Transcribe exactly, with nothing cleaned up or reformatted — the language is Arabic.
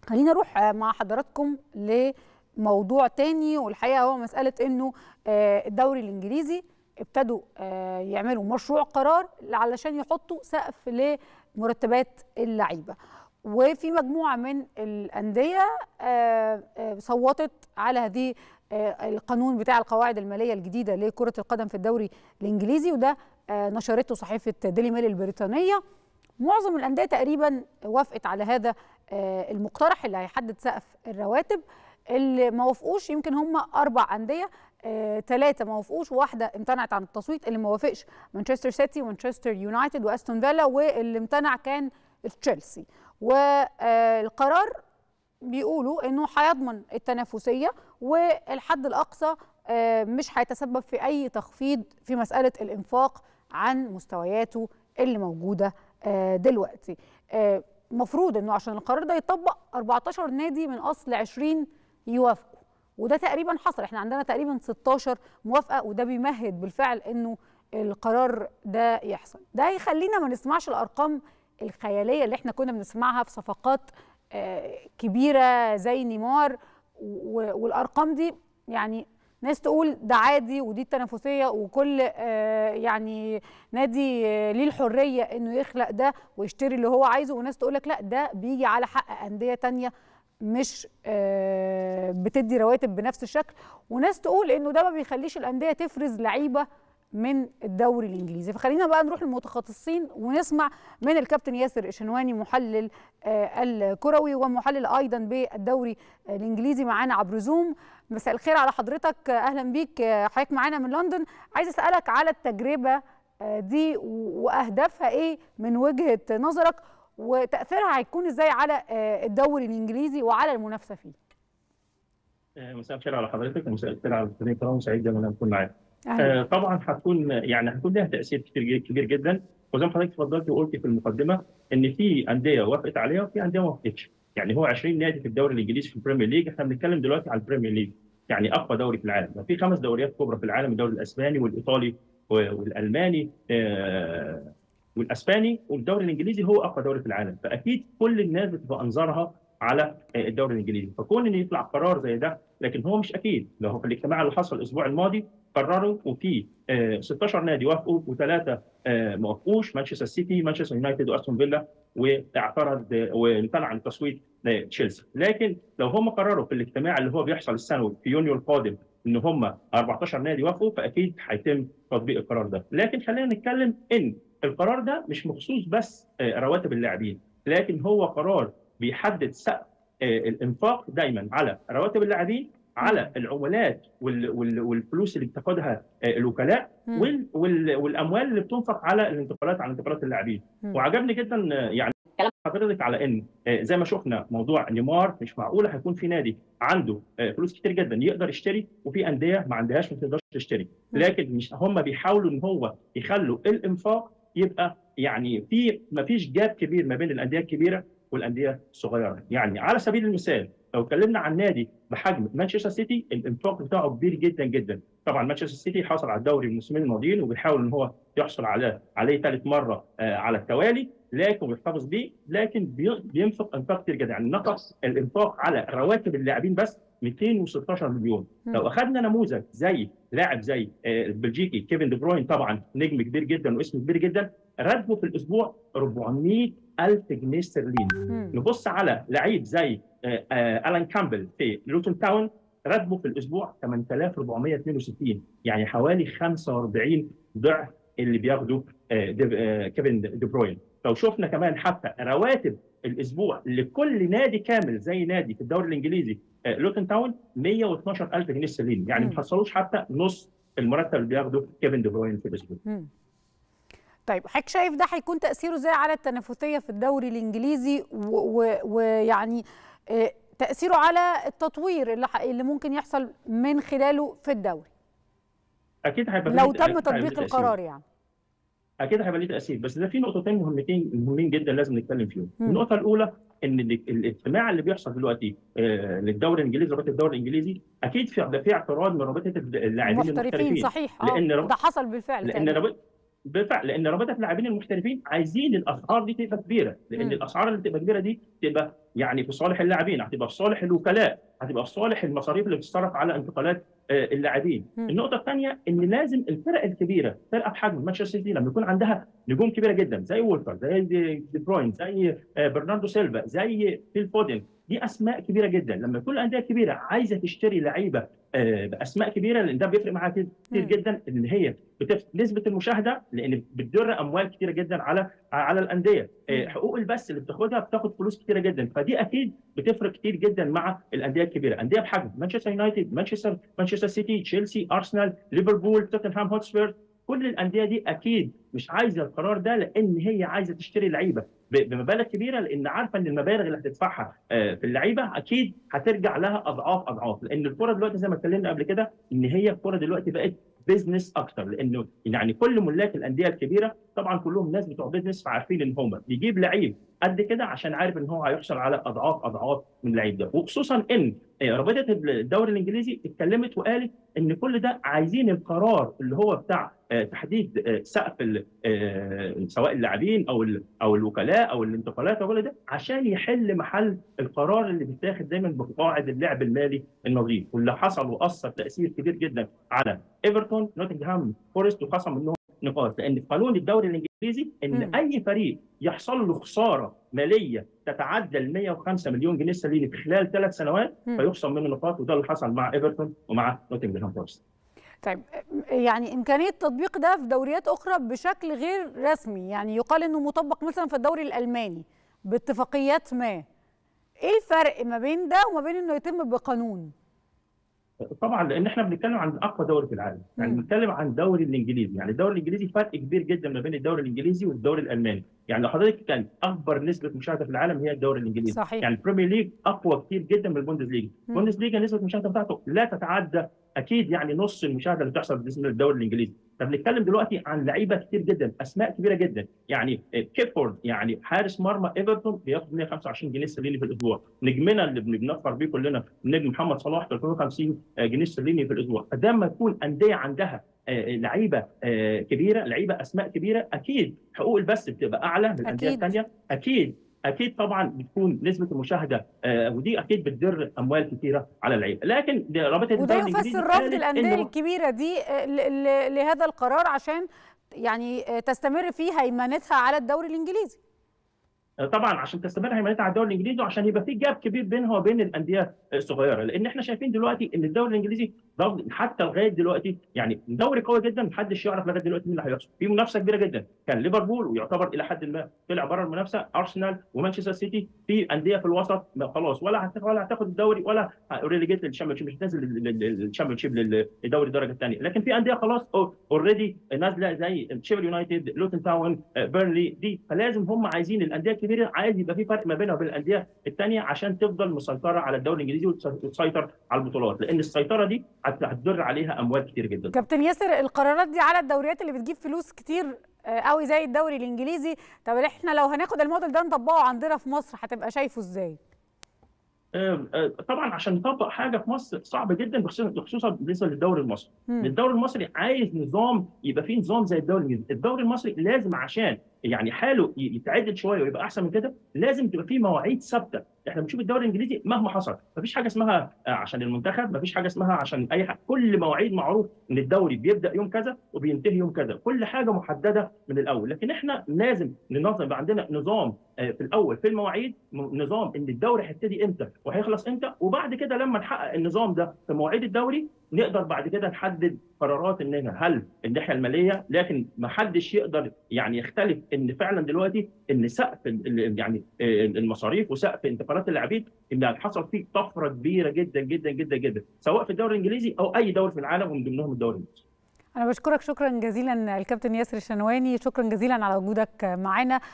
خلينا نروح مع حضراتكم لموضوع تاني، والحقيقه هو مساله انه الدوري الانجليزي ابتدوا يعملوا مشروع قرار علشان يحطوا سقف لمرتبات اللعيبه، وفي مجموعه من الانديه صوتت على هذه القانون بتاع القواعد الماليه الجديده لكره القدم في الدوري الانجليزي، وده نشرته صحيفه ديلي ميل البريطانيه. معظم الانديه تقريبا وافقت على هذا المقترح اللي هيحدد سقف الرواتب. اللي ما وافقوش يمكن هم اربع انديه، ثلاثه ما وافقوش وواحده امتنعت عن التصويت. اللي ما وافقش مانشستر سيتي ومانشستر يونايتد واستون فيلا، واللي امتنع كان تشيلسي. والقرار بيقولوا انه هيضمن التنافسيه، والحد الاقصى مش هيتسبب في اي تخفيض في مساله الانفاق عن مستوياته اللي موجوده دلوقتي. مفروض انه عشان القرار ده يطبق أربعتاشر نادي من اصل عشرين يوافقوا، وده تقريبا حصل. احنا عندنا تقريبا ستاشر موافقه، وده بيمهد بالفعل انه القرار ده يحصل. ده يخلينا ما نسمعش الارقام الخياليه اللي احنا كنا بنسمعها في صفقات كبيره زي نيمار، والارقام دي يعني ناس تقول ده عادي ودي التنافسيه وكل يعني نادي ليه الحريه انه يخلق ده ويشتري اللي هو عايزه، وناس تقول لك لا ده بيجي على حق انديه تانية مش بتدي رواتب بنفس الشكل، وناس تقول انه ده ما بيخليش الانديه تفرز لعيبه من الدوري الانجليزي. فخلينا بقى نروح للمتخصصين ونسمع من الكابتن ياسر الشنواني محلل الكروي ومحلل ايضا بالدوري الانجليزي معانا عبر زوم. مساء الخير على حضرتك، اهلا بيك حضرتك معانا من لندن. عايز اسالك على التجربه دي واهدافها ايه من وجهه نظرك، وتاثيرها هيكون ازاي على الدوري الانجليزي وعلى المنافسه فيه. مساء الخير على حضرتك ومساء الخير على المستمعين الكرام، سعيد جدا ان اكون معاك. آه طبعا هتكون يعني هتكون لها تاثير كتير كبير جدا، وزي ما حضرتك اتفضلت وقلت في المقدمه ان في انديه وافقت عليها وفي انديه ما وافقتش. يعني هو عشرين نادي في الدوري الانجليزي في البريمير ليج، احنا بنتكلم دلوقتي على البريمير ليج يعني اقوى دوري في العالم. في خمس دوريات كبرى في العالم، الدوري الاسباني والايطالي والالماني آه والاسباني، والدوري الانجليزي هو اقوى دوري في العالم. فاكيد كل الناس بتبقى انظارها على الدوري الانجليزي، فكون ان يطلع قرار زي ده، لكن هو مش اكيد. لو هو في الاجتماع اللي حصل الاسبوع الماضي قرروا وفي ستاشر نادي وافقوا وثلاثه ما وافقوش، مانشستر سيتي مانشستر يونايتد واستون فيلا، واعترض وامتنع عن التصويت تشيلسي. لكن لو هم قرروا في الاجتماع اللي هو بيحصل السنوي في يونيو القادم ان هم أربعتاشر نادي وافقوا، فاكيد هيتم تطبيق القرار ده. لكن خلينا نتكلم ان القرار ده مش مخصوص بس رواتب اللاعبين، لكن هو قرار بيحدد سقف الانفاق دايما على رواتب اللاعبين، على العمولات والفلوس اللي بتاخدها الوكلاء، والاموال اللي بتنفق على الانتقالات على انتقالات اللاعبين. وعجبني جدا يعني كلام حضرتك على ان زي ما شفنا موضوع نيمار، مش معقوله هيكون في نادي عنده فلوس كتير جدا يقدر يشتري وفي انديه ما عندهاش ما تقدرش تشتري. لكن مش هم بيحاولوا ان هو يخلوا الانفاق يبقى يعني في ما فيش جاب كبير ما بين الانديه الكبيره والانديه الصغيره. يعني على سبيل المثال لو اتكلمنا عن نادي بحجم مانشستر سيتي، الانفاق بتاعه كبير جدا جدا. طبعا مانشستر سيتي حصل على الدوري الموسمين الماضيين وبيحاول ان هو يحصل على عليه ثالث مره آه على التوالي، لكن بيحتفظ بيه، لكن بينفق انفاق كتير جدا. يعني نقص الانفاق على رواتب اللاعبين بس مئتين وستاشر مليون. م. لو اخذنا نموذج زي لاعب زي آه البلجيكي كيفن دي بروين، طبعا نجم كبير جدا واسم كبير جدا، راتبه في الاسبوع أربعمئة ألف جنيه استرليني. نبص على لعيب زي آه آه ألان كامبل في لوتون تاون، راتبه في الاسبوع ثمانية آلاف وأربعمئة واثنين وستين، يعني حوالي خمسة وأربعين ضعف اللي بياخده آه دي آه كيفن دي بروين. لو شفنا كمان حتى رواتب الاسبوع لكل نادي كامل زي نادي في الدوري الانجليزي آه لوتون تاون مئة واثناشر ألف جنيه استرليني، يعني ما حصلوش حتى نص المرتب اللي بياخده كيفن دي بروين في الاسبوع. طيب حضرتك شايف ده هيكون تأثيره ازاي على التنافسية في الدوري الإنجليزي، ويعني تأثيره على التطوير اللي, اللي ممكن يحصل من خلاله في الدوري؟ أكيد هيبقى لو تم تطبيق القرار. يعني أكيد هيبقى ليه تأثير، بس ده في نقطتين مهمتين مهمين جدا لازم نتكلم فيهم. النقطة الأولى إن الاجتماع اللي بيحصل دلوقتي للدوري الإنجليزي، رابطة الدوري الإنجليزي، أكيد في في اعتراض من رابطة اللاعبين المحترفين. صحيح، لأن ده حصل بالفعل. لأن رابطة بالفعل لان رابطه اللاعبين المحترفين عايزين الاسعار دي تبقى كبيره، لان م. الاسعار اللي بتبقى كبيره دي تبقى يعني في صالح اللاعبين، هتبقى في صالح الوكلاء، هتبقى في صالح المصاريف اللي بتصرف على انتقالات اللاعبين. النقطه الثانيه ان لازم الفرق الكبيره، فرقه بحجم مانشستر سيتي لما يكون عندها نجوم كبيره جدا زي وولكر، زي دي بروين، زي برناردو سيلفا، زي فيل فودن، دي اسماء كبيره جدا. لما يكون الانديه الكبيره عايزه تشتري لعيبه باسماء كبيره، لان ده بيفرق معاها كتير جدا، ان هي بتفرق نسبه المشاهده، لان بتدر اموال كتيره جدا على على الانديه. حقوق البث اللي بتاخدها بتاخد فلوس كتيره جدا، فدي اكيد بتفرق كتير جدا مع الانديه الكبيره. انديه بحجم مانشستر يونايتد، مانشستر مانشستر سيتي، تشيلسي، ارسنال، ليفربول، توتنهام هوتسبير، كل الانديه دي اكيد مش عايزه القرار ده، لان هي عايزه تشتري لعيبه بمبالغ كبيره، لان عارفه ان المبالغ اللي هتدفعها في اللعيبه اكيد هترجع لها اضعاف اضعاف، لان الكوره دلوقتي زي ما اتكلمنا قبل كده ان هي الكوره دلوقتي بقت بيزنس اكتر، لانه يعني كل ملاك الانديه الكبيره طبعا كلهم ناس بتوع بيزنس، فعارفين ان هم بيجيب لعيب قد كده عشان عارف ان هو هيحصل على اضعاف اضعاف من اللعيب ده. وخصوصا ان رابطه الدوري الانجليزي اتكلمت وقالت ان كل ده عايزين القرار اللي هو بتاع تحديد سقف سواء اللاعبين او او الوكلاء او الانتقالات او كل ده، عشان يحل محل القرار اللي بيتاخد دايما بقواعد اللعب المالي النظيف، واللي حصل واثر تاثير كبير جدا على ايفرتون، نوتنغهام فورست، وخصم منهم نقاط، لان في قانون الدوري الانجليزي ان م. اي فريق يحصل له خساره ماليه تتعدى ال مئة وخمسة مليون جنيه استرليني في خلال ثلاث سنوات م. فيخصم منه نقاط، وده اللي حصل مع ايفرتون ومع نوتنغهام فورست. طيب يعني امكانيه تطبيق ده في دوريات اخرى بشكل غير رسمي، يعني يقال انه مطبق مثلا في الدوري الالماني باتفاقيات ما، ايه الفرق ما بين ده وما بين انه يتم بقانون؟ طبعا لان احنا بنتكلم عن اقوى دوري في العالم، يعني بنتكلم عن الدوري الانجليزي، يعني الدوري الانجليزي فرق كبير جدا ما بين الدوري الانجليزي والدوري الالماني، يعني لو حضرتك كان اكبر نسبه مشاهده في العالم هي الدوري الانجليزي. صحيح. يعني البريمير ليج اقوى كتير جدا من البوندسليجا، البوندسليجا نسبه المشاهده بتاعته لا تتعدى اكيد يعني نص المشاهده اللي بتحصل بالنسبه للدوري الانجليزي. فبنتكلم دلوقتي عن لعيبه كتير جدا، اسماء كبيره جدا، يعني كيفورد يعني حارس مرمى ايفرتون بياخد مئة وخمسة وعشرين جنيه استرليني في الاسبوع، نجمنا اللي بنفخر بيه كلنا النجم محمد صلاح ثلاثمئة وخمسين جنيه استرليني في الاسبوع. فده لما تكون انديه عندها لعيبه كبيره، لعيبه اسماء كبيره، اكيد حقوق البث بتبقى اعلى من الانديه الثانيه، اكيد اكيد طبعا بتكون نسبه المشاهده آه ودي اكيد بتدر اموال كثيره على اللعيبه. لكن رابطه الدوري الانجليزي وده يفسر رفض الانديه الكبيره دي لهذا القرار عشان يعني تستمر في هيمنتها على الدوري الانجليزي. طبعا عشان تستمر هيمنتها على الدوري الانجليزي، وعشان يبقى في جاب كبير بينها وبين الانديه الصغيره، لان احنا شايفين دلوقتي ان الدوري الانجليزي حتى لغايه دلوقتي يعني دوري قوي جدا، محدش يعرف لغايه دلوقتي مين اللي هيحصل، في منافسه كبيره جدا، كان ليفربول ويعتبر الى حد ما طلع بره المنافسه، ارسنال ومانشستر سيتي، في انديه في الوسط خلاص ولا هتاخد ولا هتاخد الدوري ولا ريليجيت للشامبيونشيب، مش نازل للشامبيونشيب للدوري الدرجه الثانيه، لكن في انديه خلاص اوريدي نازله زي شيفيلد يونايتد، لوتن تاون، بيرنلي دي، فلازم هم عايزين الانديه الكبيره عايز يبقى في فرق ما بينها وبين الانديه الثانيه عشان تفضل مسيطره على الدوري الانجليزي وتسيطر على البطولات، لان السيطره دي هتدر عليها اموال كتير جدا. كابتن ياسر، القرارات دي على الدوريات اللي بتجيب فلوس كتير قوي زي الدوري الانجليزي، طب احنا لو هناخد الموديل ده نطبقه عندنا في مصر هتبقى شايفه ازاي؟ طبعا عشان نطبق حاجه في مصر صعب جدا، خصوصا بالنسبه للدوري المصري. م. الدوري المصري عايز نظام، يبقى فيه نظام زي الدوري الانجليزي، الدوري المصري لازم عشان يعني حاله يتعدل شويه ويبقى احسن من كده لازم تبقى فيه مواعيد ثابته. احنا بنشوف الدوري الانجليزي مهما حصل مفيش حاجه اسمها عشان المنتخب، مفيش حاجه اسمها عشان اي حاجه، كل مواعيد معروف ان الدوري بيبدا يوم كذا وبينتهي يوم كذا، كل حاجه محدده من الاول. لكن احنا لازم ننظم، يبقى عندنا نظام في الاول في المواعيد، نظام ان الدوري هيبتدي امتى وهيخلص امتى، وبعد كده لما نحقق النظام ده في مواعيد الدوري نقدر بعد كده نحدد قرارات ان هل الناحيه الماليه، لكن ما حدش يقدر يعني يختلف ان فعلا دلوقتي ان سقف يعني المصاريف وسقف انتقالات اللاعبين ان حصل فيه طفره كبيره جدا جدا جدا جدا، سواء في الدوري الانجليزي او اي دوري في العالم ومن ضمنهم الدوري المصري. انا بشكرك شكرا جزيلا الكابتن ياسر الشنواني، شكرا جزيلا على وجودك معنا.